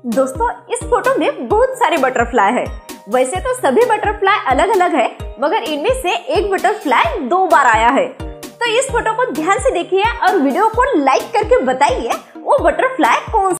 दोस्तों इस फोटो में बहुत सारे बटरफ्लाई है। वैसे तो सभी बटरफ्लाई अलग अलग है, मगर इनमें से एक बटरफ्लाई 2 बार आया है। तो इस फोटो को ध्यान से देखिए और वीडियो को लाइक करके बताइए वो बटरफ्लाई कौन